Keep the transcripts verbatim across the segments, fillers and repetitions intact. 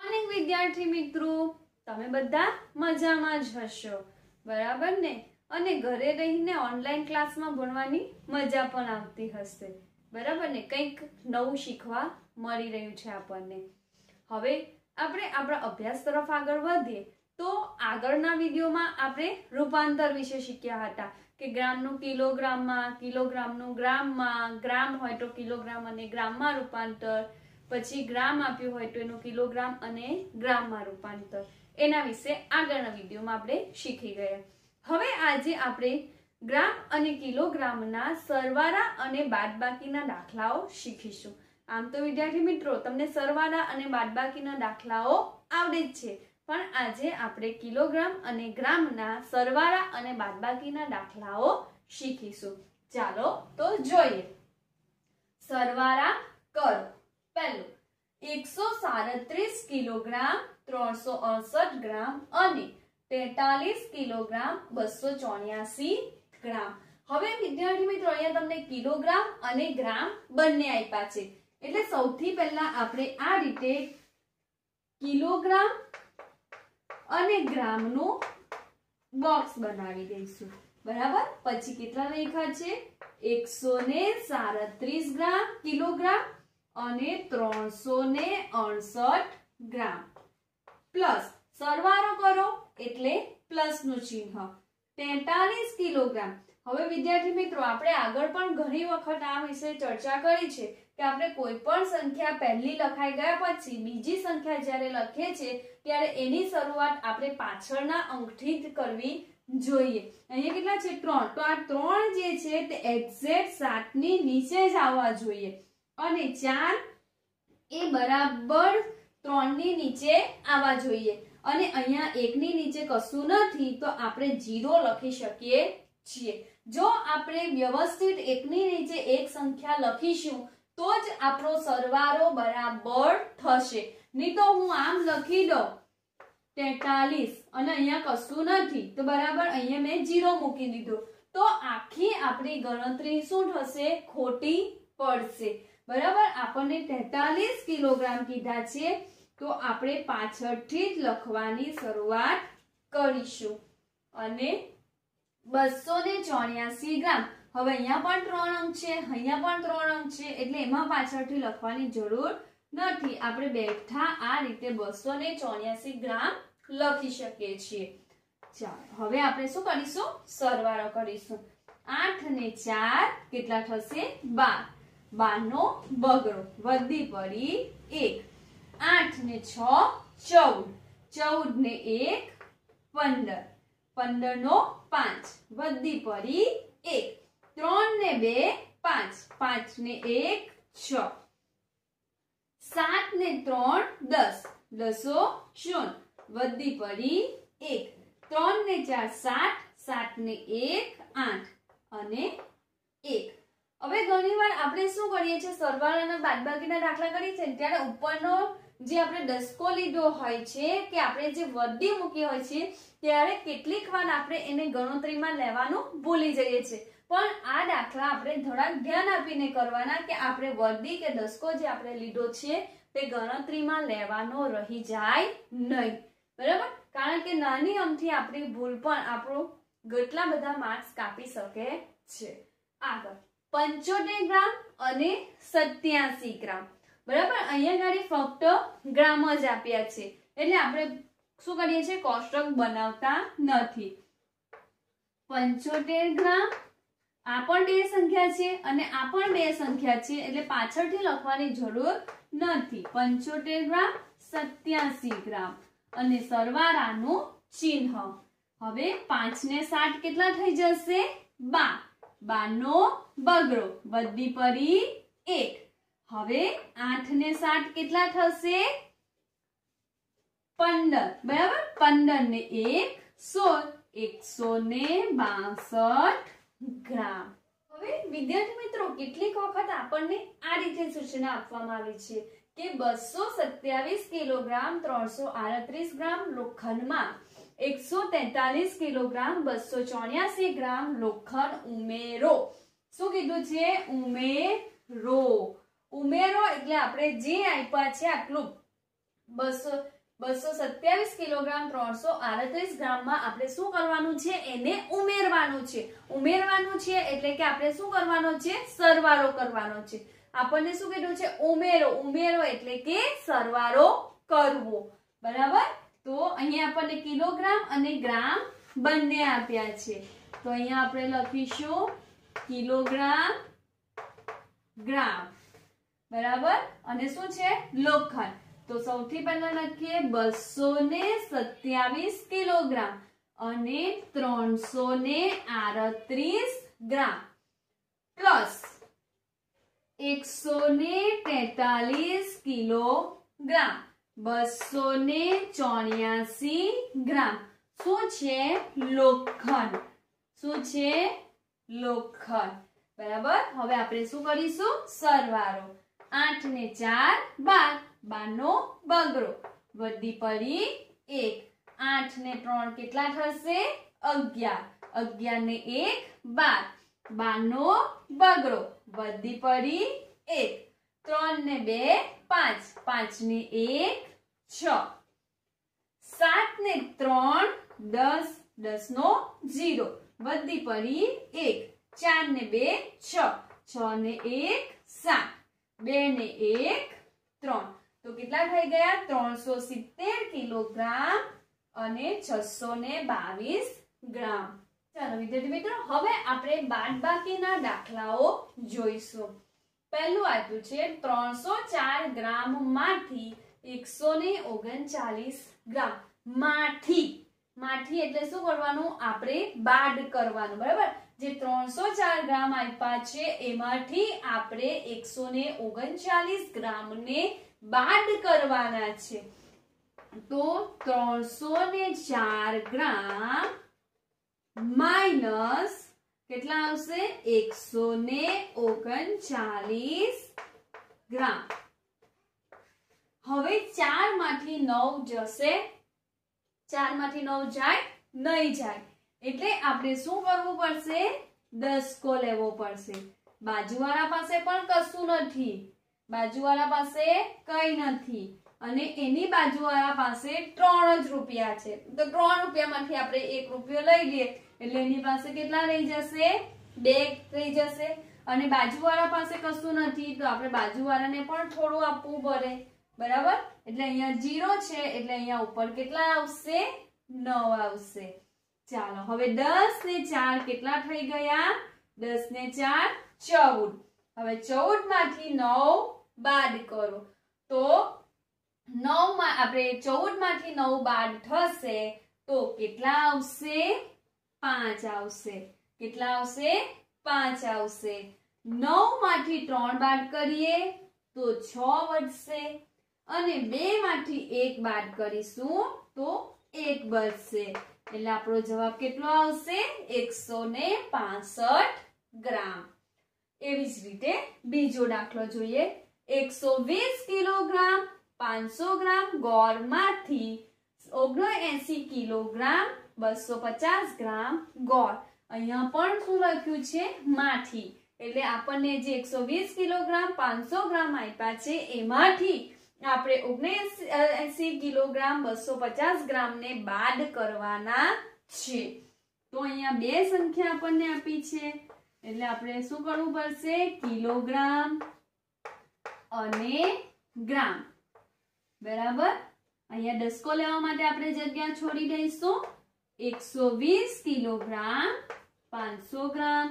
Morning વિદ્યાર્થી મિત્રો, તમે બધા મજામાં જ હશો, બરાબર ને? અને ઘરે રહીને ઓનલાઈન ક્લાસમાં ભણવાની મજા પણ આવતી હશે, બરાબર ને? કંઈક નવું શીખવા મળી રહ્યું છે આપણને. હવે આપણે આપણા અભ્યાસ તરફ આગળ વધીએ તો આગળના વિડીયોમાં આપણે રૂપાંતર વિશે શીખ્યા હતા કે ગ્રામનું કિલોગ્રામમાં, કિલોગ્રામનું ગ્રામમાં, ગ્રામ હોય તો કિલોગ્રામ અને ગ્રામમાં રૂપાંતર, પછી ગ્રામ આપ્યું હોય તો એનું કિલોગ્રામ અને ગ્રામમાં રૂપાંતર, એના વિશે આગળના વિડીયોમાં આપણે શીખી ગયા. હવે આજે આપણે ગ્રામ અને કિલોગ્રામના સરવાળા અને બાદબાકીના દાખલાઓ શીખીશું. આમ તો વિદ્યાર્થી મિત્રો તમને સરવાળા અને બાદબાકીના દાખલાઓ આવડે જ છે, પણ આજે આપણે કિલોગ્રામ અને ગ્રામના સરવાળા અને બાદબાકીના દાખલાઓ શીખીશું. ચાલો તો જોઈએ. સરવાળા કરો. પહેલું, એકસો સાડત્રીસ કિલોગ્રામ ત્રણસો અડસઠ ગ્રામ અને તેતાલીસ કિલોગ્રામ બસો ચોર્યાસી ગ્રામ. હવે વિદ્યાર્થી મિત્રો અહીંયા તમને કિલોગ્રામ અને ગ્રામ બંને આપ્યા છે, એટલે સૌથી પહેલા આપણે આ રીતે કિલોગ્રામ અને ગ્રામનું બોક્સ બનાવી દઈશું, બરાબર? પછી કેટલા લખ્યા છે? એકસો ને સાડત્રીસ ગ્રામ કિલોગ્રામ અને ત્રણસો ને અડસઠ ગ્રામ પ્લસ સરવાળો કરો એટલે પ્લસ નું ચિહ્ન તેતાલીસ કિલોગ્રામ. હવે વિદ્યાર્થી મિત્રો આપણે આગળ પણ ઘણી વખત આ વિશે ચર્ચા કરી છે કે આપણે કોઈ પણ સંખ્યા પહેલી લખાઈ ગયા પછી બીજી સંખ્યા જ્યારે લખીએ છીએ ત્યારે એની શરૂઆત આપણે પાછળના અંકથી જ કરવી જોઈએ. અહીંયા કેટલા છે? ત્રણ. તો આ ત્રણ જે છે તે એક્ઝેક્ટ સાત ની નીચે જ આવવા જોઈએ અને ચાર એ બરાબર ત્રણ ની નીચે આવવા જોઈએ. અને અહીંયા એક ની નીચે કશું નથી તો આપણે જીરો લખી શકીએ છીએ. જો આપણે વ્યવસ્થિત એક ની નીચે એક સંખ્યા લખીશું તો જ આપણો સરવાળો બરાબર થશે. નહીં તો હું આમ લખી દઉં તેતાલીસ અને અહીંયા કશું નથી તો બરાબર અહીંયા મેં જીરો મૂકી દીધો તો આખી આપણી ગણતરી શું થશે? ખોટી પડશે, બરાબર? આપણને તેતાલીસ કિલોગ્રામ કીધા છે તો આપણે પાછળથી જ લખવાની શરૂઆત કરીશું. અને બસો ને ચોર્યાસી ગ્રામ. હવે અહીંયા પણ ત્રણ અંક છે, અહીંયા પણ ત્રણ અંક છે, એટલે એમાં પાછળથી લખવાની જરૂર નથી. આપણે બેઠા આ રીતે બસો ને ચોર્યાસી ગ્રામ લખી શકીએ છીએ. ચાલો હવે આપણે શું કરીશું? સરવાળો કરીશું. આઠ ને ચાર કેટલા થશે? બાર. બાર નો બગડો વધી પડી એક. આઠ ને છ ચૌદ. ચૌદ ને એક પંદર. પંદર નો પાંચ વધી પડી એક. ત્રણ ને બે પાંચ. પાંચ ને એક છ. સાત ને ત્રણ દસ. દસો શૂન્ય વધી પડી એક. ત્રણ ને ચાર સાત. સાત ને એક આઠ અને એક. હવે ઘણીવાર આપણે શું કરીએ છીએ? સરવાળાના બાદબાકીના દાખલા કરીએ છીએ ત્યારે ઉપરનો જે આપણે દસકો લીધો હોય છે કે આપણે જે વધી મૂકી હોય છે ત્યારે કેટલીક વાર આપણે એને ગણતરીમાં લેવાનું ભૂલી જઈએ છીએ. પણ આ દાખલા આપણે થોડાક ધ્યાન આપીને કરવાના કે આપણે વધી કે દસકો જે આપણે લીધો છે તે ગણતરીમાં લેવાનો રહી જાય નહીં, બરાબર? કારણ કે નાની અમથી આપણી ભૂલ પણ આપણું કેટલા બધા માર્ક્સ કાપી શકે છે. આગળ પંચોતેર ગ્રામ અને સત્યાસી ગ્રામ, બરાબર? અહીંયા ગાડી ફક્ત ગ્રામ જ આપ્યા છે એટલે આપણે શું કરીએ છીએ? કોષ્ટક બનાવતા નથી. પંચોતેર ગ્રામ આ પણ બે સંખ્યા છે અને આ પણ બે સંખ્યા છે એટલે પાછળથી લખવાની જરૂર નથી. પંચોતેર ગ્રામ સત્યાસી ગ્રામ અને સરવાળાનું ચિહ્ન. હવે પાંચ ને સાત કેટલા થઈ જશે? બાર. બાર નો બગડો વધી પડી એક. હવે આઠ ને સાત કેટલા થશે? પંદર, બરાબર? પંદર ને એક સોળ. એકસો ને બાસઠ ગ્રામ. હવે વિદ્યાર્થી મિત્રો કેટલીક વખત આપણને આ રીતે સૂચના આપવામાં આવી છે કે બસો સત્યાવીસ કિલોગ્રામ ત્રણસો આડત્રીસ ગ્રામ લોખંડમાં એકસો તેતાલીસ કિલોગ્રામ બસો ચોર્યાસી ગ્રામ લોખંડ ઉમેરો. શું કીધું છે? ઉમેરો. ઉમેરો એટલે આપણે જે આપ્યા છે આટલું બસો બસો સત્યાવીસ કિલોગ્રામ ત્રણસો આડત્રીસ ગ્રામમાં આપણે શું કરવાનું છે? એને ઉમેરવાનું છે. ઉમેરવાનું છે એટલે કે આપણે શું કરવાનો છે? સરવાળો કરવાનો છે. આપણને શું કીધું છે? ઉમેરો. ઉમેરો એટલે કે સરવાળો કરવો. બરાબર? તો અહીંયા આપણને કિલોગ્રામ અને ગ્રામ બંને આપ્યા છે. તો અહીંયા આપણે લખીશું કિલોગ્રામ, ગ્રામ. બરાબર? અને શું છે? લોખંડ. તો સૌથી પહેલા લખીએ બસો ને સત્યાવીસ કિલોગ્રામ અને ત્રણસો ને આડત્રીસ ગ્રામ પ્લસ એકસો ને તેતાલીસ કિલોગ્રામ બસો ને ચોર્યાસી ગ્રામ શું છે? લોખંડ. શું છે? લોખંડ. બરાબર? હવે આપણે શું કરીશું? સરવાળો. આઠ ને ચાર બાર, બાર નો બગડો, વધી પડી એક. આઠ ને ત્રણ કેટલા થશે? અગિયાર. અગિયાર ને એક બાર, બાર નો બગડો, વધી પડી એક. ત્રણ ને બે પાંચ, પાંચ ને એક છ. સાત ને ત્રણ દસ, દસ નો જીરો, વધી પડી એક. ચાર ને બે છ, છ ને એક સાત, બે ને એક ત્રણ. તો કેટલા થઈ ગયા? ત્રણસો સિત્તેર કિલોગ્રામ અને છસો ને બાવીસ ગ્રામ. ચાલો વિદ્યાર્થી મિત્રો, હવે આપણે બાદબાકીના દાખલાઓ જોઈશું. પહેલું આપ્યું છે ત્રણસો ચાર ગ્રામ માંથી એકસો ને ઓગણચાલીસ ગ્રામ. માંથી માંથી એટલે શું કરવાનું? આપણે બાદ કરવાનું. બરાબર? જે ત્રણસો ચાર ગ્રામ આપ્યા છે એમાંથી આપણે એકસો ને ઓગણચાલીસ ગ્રામ ને બાદ કરવાના છે. તો ત્રણસો ને ચાર ગ્રામ માઇનસ કેટલા આવશે? એકસો ને ઓગણચાલીસ ગ્રામ. હવે ચાર માંથી નવ જશે. ચાર માંથી નવ જાય? નહીં જાય. એટલે આપણે શું કરવું પડશે? દસકો લેવો પડશે. બાજુવાળા પાસે પણ કશું નથી. બાજુવાળા પાસે કઈ નથી અને એની બાજુવાળા પાસે ત્રણ જ રૂપિયા છે. તો ત્રણ રૂપિયામાંથી આપણે એક રૂપિયો લઈ લઈએ એટલે એની પાસે કેટલા રહી જશે? બે રહી જશે. અને બાજુવાળા પાસે કશું નથી તો આપણે બાજુવાળાને પણ થોડું આપવું પડે. બરાબર? એટલે અહીંયા જીરો છે એટલે અહીંયા ઉપર કેટલા આવશે? નવ આવશે. ચાલો હવે દસ ને ચાર કેટલા થઈ ગયા? દસ ને ચાર ચૌદ. હવે ચૌદ માંથી નવ બાદ કરો તો નવ માં આપણે ચૌદ માંથી નવ બાદ થશે તો કેટલા આવશે? પાંચ આવશે. કેટલા આવશે? પાંચ આવશે. નવ માંથી ત્રણ બાદ કરીએ તો છ વધશે અને બે માંથી એક બાદ કરીશું તો એક બચશે. એટલે આપણો જવાબ કેટલો આવશે? એકસો ને પાસઠ ગ્રામ. એવી જ રીતે બીજો દાખલો જોઈએ. એકસો વીસ કિલોગ્રામ પાંચસો ગ્રામ ગોળમાંથી ઓગણએંસી કિલોગ્રામ બસો પચાસ ગ્રામ ગોળ. અહીંયા પણ શું લખ્યું છે? માંથી. એટલે આપણને જે એકસો વીસ કિલોગ્રામ પાંચસો ગ્રામ આપ્યા છે એમાંથી આપણે ઓગણએંસી કિલોગ્રામ બસો પચાસ ગ્રામ ને બાદ કરવાના છે. તો અહીંયા બે સંખ્યા આપણને આપી છે એટલે આપણે શું કરવું પડશે? કિલોગ્રામ અને ગ્રામ. બરાબર? અહીંયા દસકો લેવા માટે આપણે જગ્યા છોડી દઈશું. એકસો વીસ કિલોગ્રામ પાંચસો ગ્રામ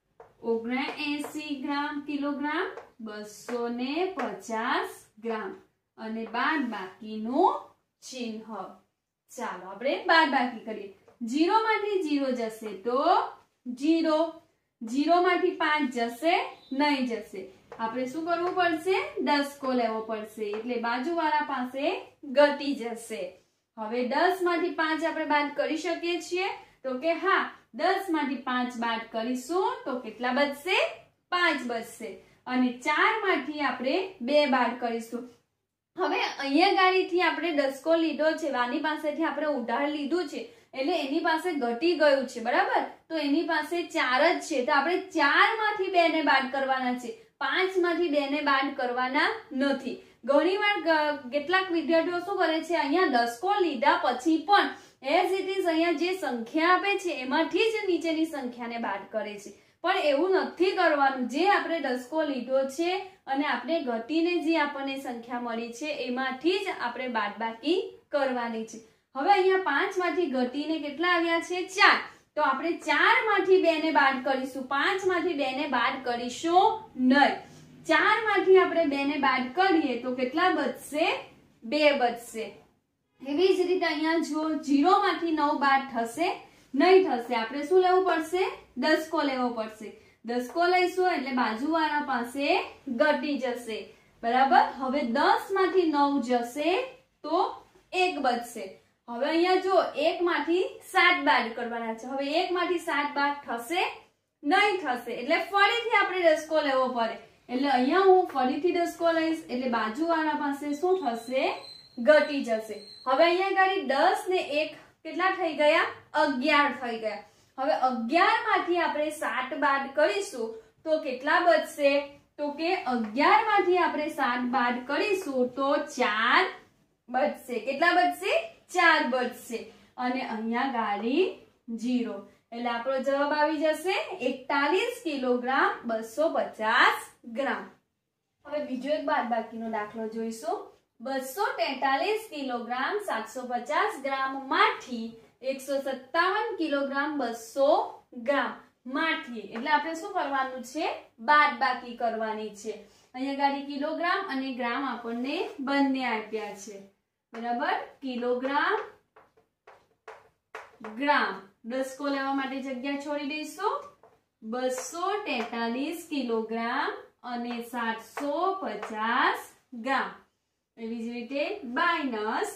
ઓગણએંસી ગ્રામ કિલોગ્રામ બસો ને પચાસ ગ્રામ અને બાદ બાકીનું ચિહ્ન. ચાલો આપણે બાદ બાકી કરીએ. જીરો માંથી જીરો જશે તો જીરો. જીરો માંથી પાંચ જશે? નહીં જશે. આપણે શું કરવું પડશે? દસકો લેવો પડશે એટલે બાજુવાળા પાસે ઘટી જશે. હવે દસ માંથી પાંચ આપણે બાદ કરી શકીએ છીએ તો કે હા. દસ માંથી પાંચ બાદ કરીશું તો કેટલા બચશે? પાંચ બચશે. અને ચાર માંથી આપણે બે બાદ કરીશું. હવે અહીંયા ગાડીથી આપણે દસકો લીધો છે, વાની પાસેથી આપણે ઉધાર લીધું છે એટલે એની પાસે ઘટી ગયું છે. બરાબર? તો એની પાસે ચાર જ છે તો આપણે ચાર માંથી બે ને બાદ કરવાના છે. પાંચ માંથી બે ને બાદ કરવાના નથી. ઘણીવાર કેટલાક વિદ્યાર્થીઓ શું કરે છે, અહીંયા દસકો લીધા પછી પણ એઝ ઇટ ઇઝ અહીંયા જે સંખ્યા આપે છે એમાંથી જ નીચેની સંખ્યાને બાદ કરે છે, પણ એવું નથી કરવાનું. જે આપણે દસકો લીધો છે અને આપણે ઘટીને જે આપણને સંખ્યા મળી છે એમાંથી જ આપણે બાદબાકી કરવાની છે. હવે અહીંયા પાંચ માંથી ઘટીને કેટલા આવ્યા છે, ચાર. તો આપણે ચાર માંથી બે ને બાદ કરીશું, પાંચ માંથી બે ને બાદ કરીશું નહીં. ચાર માંથી આપણે બે ને બાદ કરીએ તો કેટલા બચશે, બે બચશે. એવી જ રીતે અહીંયા જો જીરો માંથી નવ બાદ થશે નહીં થશે, આપણે શું લેવું પડશે, દસકો લેવો પડશે. દસકો લઈશું એટલે બાજુવાળા પાસે ઘટી જશે, બરાબર. હવે દસ માંથી નવ જશે તો એક બચશે. હવે અહીંયા જો એક માંથી સાત બાદ કરવાના છે. હવે એક માંથી સાત બાદ થશે નહીં થશે, એટલે ફરીથી આપણે દસકો લેવો પડે. એટલે અહીંયા હું ફરીથી દસકો લઈશ એટલે બાજુવાળા પાસે શું થશે, ઘટી જશે. હવે અહીંયા ગાડી દસ ને એક કેટલા થઈ ગયા, અગિયાર થઈ ગયા. હવે અગિયાર માંથી આપણે સાત બાદ કરીશું તો કેટલા બચશે, તો કે અગિયાર માંથી આપણે સાત બાદ કરીશું તો ચાર બચશે. કેટલા બચશે, ચાર બચશે. અને અહીંયા ગાડી જીરો, એટલે આપણો જવાબ આવી જશે એકતાલીસ કિલોગ્રામ બસો પચાસ ગ્રામ. હવે બીજો એક બાદબાકીનો દાખલો જોઈશું. બસો તેતાલીસ કિલોગ્રામ સાતસો પચાસ ગ્રામ માંથી એકસો સત્તાવન કિલોગ્રામ બસો ગ્રામ માંથી, એટલે આપણે શું કરવાનું છે, બાદબાકી કરવાની છે. અહીંયા ગાડી કિલોગ્રામ અને ગ્રામ આપણને બંને આપ્યા છે, બરાબર. કિલોગ્રામ ગ્રામ, દસકો લેવા માટે જગ્યા છોડી દઈશું. બસો તેતાલીસ કિલોગ્રામ અને સાતસો પચાસ ગ્રામ. એવી જ રીતે માઇનસ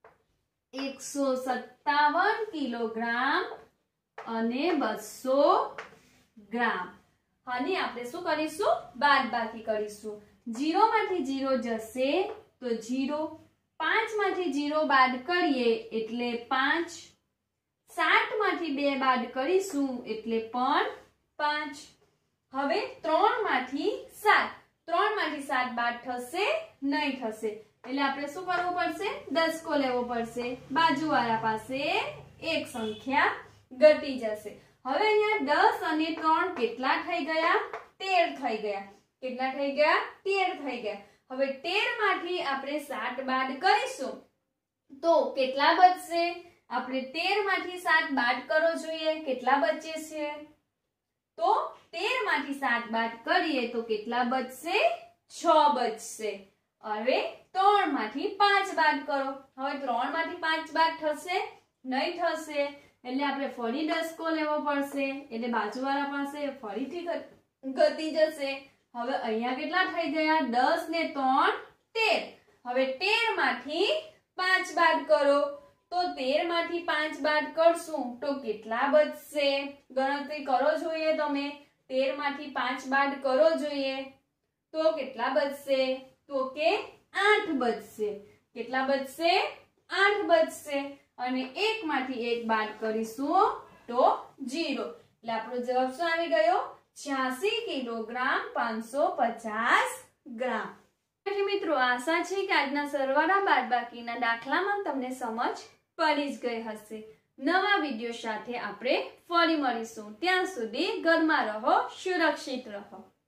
એકસો સત્તાવન કિલોગ્રામ અને બસો ગ્રામ. આની આપણે શું કરીશું, બાદબાકી કરીશું. જીરો માંથી જીરો જશે તો જીરો, પાંચ માંથી જીરો બાદ કરીએ એટલે પાંચ, સાત માંથી બે બાદ કરીશું એટલે પણ પાંચ. હવે ત્રણ માંથી સાત, ત્રણ માંથી સાત બાદ થશે નહીં થશે, એટલે આપણે શું કરવું પડશે, દસકો લેવો પડશે. બાજુવાળા પાસે એક સંખ્યા ઘટી જશે. હવે અહીંયા દસ અને ત્રણ કેટલા થઈ ગયા, તેર થઈ ગયા. કેટલા થઈ ગયા, તેર થઈ ગયા. હવે તેર માંથી આપણે સાત બાદ કરીશું તો કેટલા બચશે, આપણે તેર માંથી સાત બાદ કરો જોઈએ, કેટલા બચે છે, તો તેર માંથી સાત બાદ કરીએ તો કેટલા બચશે, છ બચશે. હવે ત્રણ માંથી પાંચ બાદ કરો. હવે ત્રણ માંથી પાંચ બાદ થશે નહીં થશે, એટલે આપણે ફરી દસકો લેવો પડશે, એટલે બાજુવાળા પાસે ફરીથી ઘટી જશે. હવે અહીંયા કેટલા થઈ ગયા, દસ ને ત્રણ તેર. હવે તેર માંથી પાંચ બાદ કરો તો તેર માંથી પાંચ બાદ કરશું તો કેટલા બચશે, ગણતરી કરો જોઈએ તમે. તેર માંથી પાંચ બાદ કરો જોઈએ તો કેટલા બચશે, તો કે આઠ બચશે. કેટલા બચશે, આઠ બચશે. અને એક માંથી એક બાદ કરીશું તો જીરો, એટલે આપણો જવાબ શું આવી ગયો, છ્યાસી કિલોગ્રામ પાંચસો પચાસ ગ્રામ. મિત્રો આશા છે કે આજના સરવાળા બાદબાકીના દાખલામાં તમને સમજ પડી જ ગઈ હશે. નવા વિડીયો સાથે આપણે ફરી મળીશું. ત્યાં સુધી ઘરમાં રહો, સુરક્ષિત રહો.